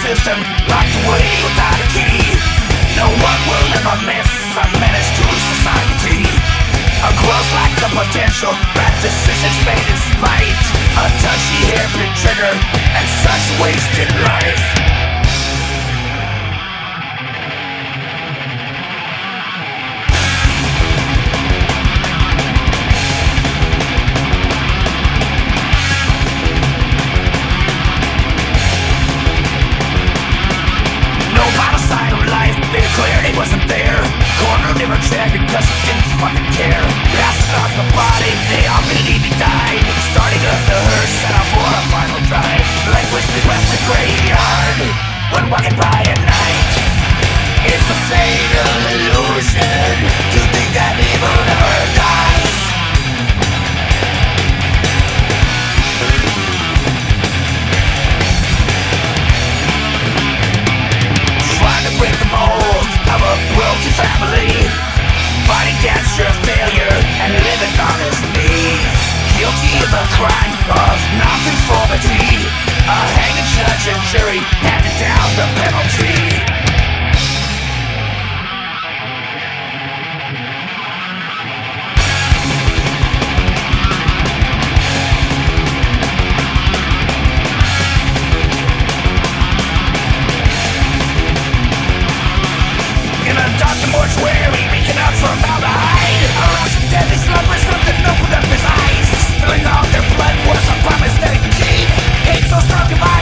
system, locked away without a key. No one will ever miss a menace to society. A growth like the potential, bad decisions made in spite. A touchy hairpin trigger, and such wasted life. It wasn't there. Corner never checked because it didn't fucking care. Passing off the body, they all immediately died. Starting up the hearse, set out for a final drive. Like whispering west the graveyard when walking by at night. It's a fatal illusion to think that evil never dies. Trying to break the mold of a broken family, fighting against your failure and living on his knees. Guilty of the crime of non-conformity, a hanging judge and jury handed down the penalty. Mortuary, reaching out for formaldehyde. Around some deadly slumber, something opened up his eyes. Spilling all their blood was a promise that he'd keep. Hate so strong, goodbye.